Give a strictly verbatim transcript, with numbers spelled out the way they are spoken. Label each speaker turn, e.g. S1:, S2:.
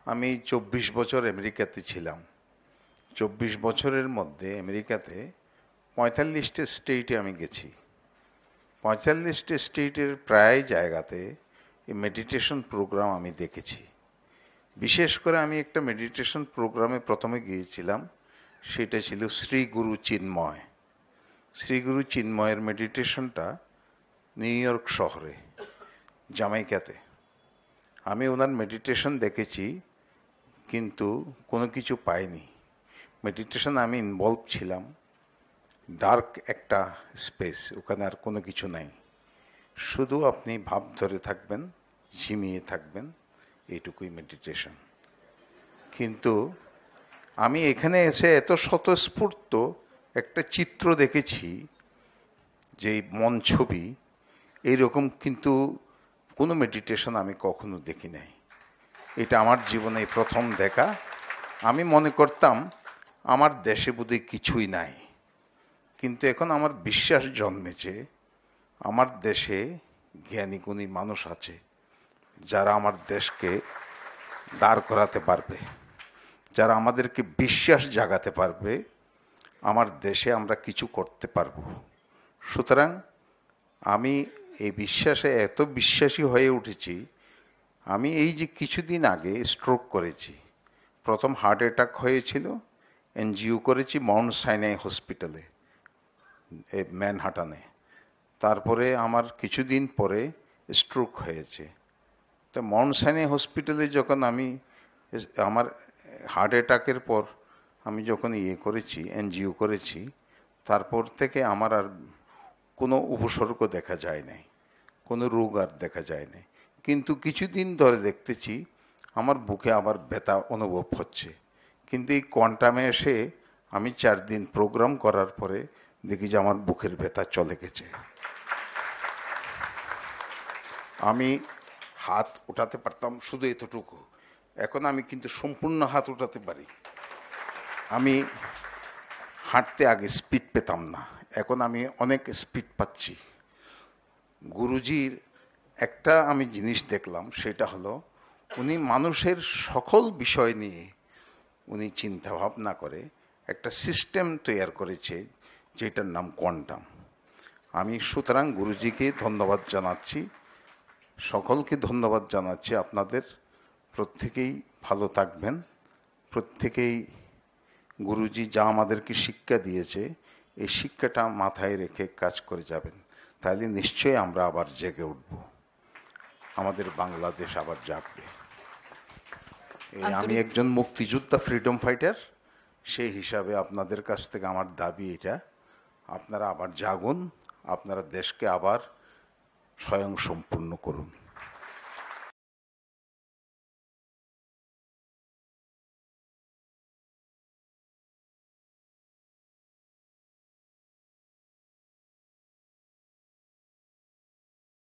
S1: আমি চব্বিশ বছর আমেরিকাতে ছিলাম। চব্বিশ বছরের মধ্যে আমেরিকাতে পঁয়তাল্লিশটা স্টেটে আমি গেছি। পঁয়তাল্লিশটা স্টেটের প্রায় জায়গাতে এই মেডিটেশন প্রোগ্রাম আমি দেখেছি। বিশেষ করে আমি একটা মেডিটেশন প্রোগ্রামে প্রথমে গিয়েছিলাম, সেটা ছিল শ্রী গুরু চিন্ময়। শ্রী গুরু চিন্ময়ের মেডিটেশনটা নিউ ইয়র্ক শহরে, জামাইকাতে। আমি ওনার মেডিটেশন দেখেছি, কিন্তু কোনো কিছু পাইনি। মেডিটেশন আমি ইনভলভ ছিলাম, ডার্ক একটা স্পেস, ওখানে আর কোনো কিছু নাই, শুধু আপনি ভাব ধরে থাকবেন, ঝিমিয়ে থাকবেন, এইটুকুই মেডিটেশন। কিন্তু আমি এখানে এসে এত স্বতঃস্ফূর্ত একটা চিত্র দেখেছি, যে মন ছবি, এইরকম কিন্তু কোনো মেডিটেশন আমি কখনো দেখি নাই। এটা আমার জীবনে প্রথম দেখা। আমি মনে করতাম আমার দেশে বোধহয় কিছুই নাই, কিন্তু এখন আমার বিশ্বাস জন্মেছে আমার দেশে জ্ঞানী গুণী মানুষ আছে, যারা আমার দেশকে দাঁড় করাতে পারবে, যারা আমাদেরকে বিশ্বাস জাগাতে পারবে আমার দেশে আমরা কিছু করতে পারবো। সুতরাং আমি এই বিশ্বাসে এত বিশ্বাসী হয়ে উঠেছি। আমি এই যে কিছুদিন আগে স্ট্রোক করেছি, প্রথম হার্ট অ্যাটাক হয়েছিল, এনজিও করেছি মাউন্ট সাইনাই হসপিটালে ম্যানহাটানে। তারপরে আমার কিছুদিন পরে স্ট্রোক হয়েছে। তো মাউন্ট সাইনাই হসপিটালে যখন আমি আমার হার্ট অ্যাটাকের পর আমি যখন ইয়ে করেছি, এনজিও করেছি, তারপর থেকে আমার আর কোনো উপসর্গ দেখা যায় নাই, কোনো রোগ আর দেখা যায় নাই। কিন্তু কিছুদিন ধরে দেখতেছি আমার বুকে আবার ব্যথা অনুভব হচ্ছে। কিন্তু এই কোয়ান্টামে এসে আমি চার দিন প্রোগ্রাম করার পরে দেখি যে আমার বুকের ব্যথা চলে গেছে। আমি হাত উঠাতে পারতাম শুধু এতটুকু, এখন আমি কিন্তু সম্পূর্ণ হাত উঠাতে পারি। আমি হাঁটতে আগে স্পিড পেতাম না, এখন আমি অনেক স্পিড পাচ্ছি। গুরুজির একটা আমি জিনিস দেখলাম, সেটা হলো উনি মানুষের সকল বিষয় নিয়ে উনি চিন্তা ভাবনা করে একটা সিস্টেম তৈরি করেছে, যেটার নাম কোয়ান্টাম। আমি সুতরাং গুরুজিকে ধন্যবাদ জানাচ্ছি, সকলকে ধন্যবাদ জানাচ্ছি। আপনাদের প্রত্যেকেই ভালো থাকবেন, প্রত্যেকেই গুরুজি যা আমাদেরকে শিক্ষা দিয়েছে এই শিক্ষাটা মাথায় রেখে কাজ করে যাবেন, তাহলে নিশ্চয়ই আমরা আবার জেগে উঠব, আমাদের বাংলাদেশ আবার জাগবে। এই আমি একজন মুক্তিযোদ্ধা, ফ্রিডম ফাইটার, সেই হিসাবে আপনাদের কাছ থেকে আমার দাবি এটা, আপনারা আবার জাগুন, আপনারা দেশকে আবার স্বয়ংসম্পূর্ণ করুন।